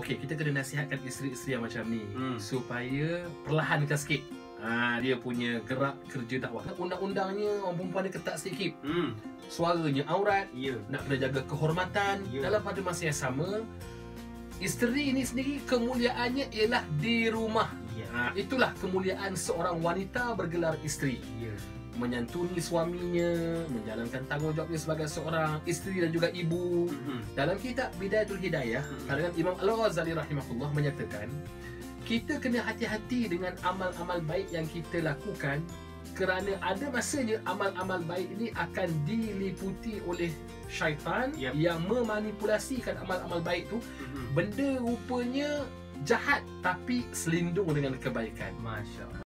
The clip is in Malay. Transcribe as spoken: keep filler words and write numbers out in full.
okey, kita kena nasihatkan isteri-isteri yang macam ni Hmm. supaya perlahankan sikit. Ha, dia punya gerak kerja dakwah. Undang-undangnya orang perempuan dia ketat sikit. Hmm. Suaranya aurat, Ya. nak kena jaga kehormatan. Ya. Dalam pada masa yang sama, isteri ini sendiri kemuliaannya ialah di rumah. Ya. Ha, itulah kemuliaan seorang wanita bergelar isteri. Ya. Menyantuni suaminya, menjalankan tanggungjawabnya sebagai seorang isteri dan juga ibu. Hmm. Dalam kitab Bidayatul Hidayah, Hmm. karangan Imam Al-Ghazali rahimahullah menyatakan, kita kena hati-hati dengan amal-amal baik yang kita lakukan, kerana ada masanya amal-amal baik ini akan diliputi oleh syaitan Yep. yang memanipulasikan amal-amal baik tu. Hmm. Benda rupanya jahat tapi selindung dengan kebaikan. Masya Allah.